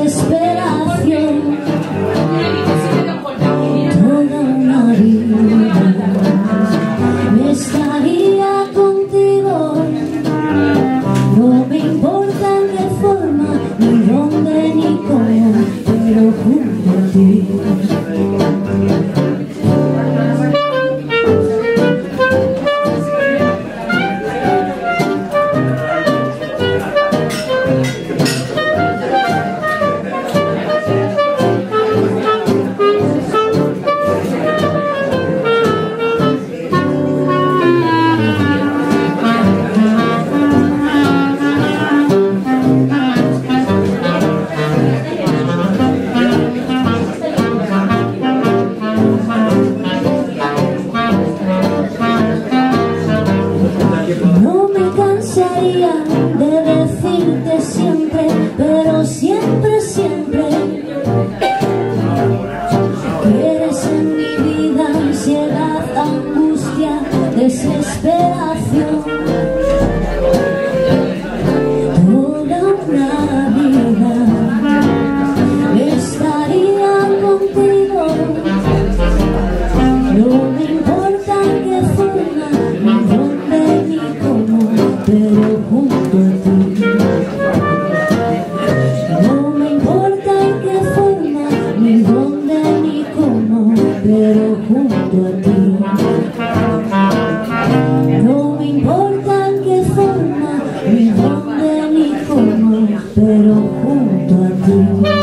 desesperación. Toda una vida me estaría contigo. No me importa en qué forma, ni dónde, ni cómo, pero junto a ti. No me cansaría de decirte siempre, pero siempre, siempre, que eres en mi vida ansiedad, angustia, desesperación. Toda una vida estaría contigo. No me importa en qué forma, ni dónde, ni cómo, pero junto a ti. No me importa en qué forma, ni dónde, ni cómo, pero junto a ti. No me importa en qué forma, ni dónde, ni cómo, pero junto a ti.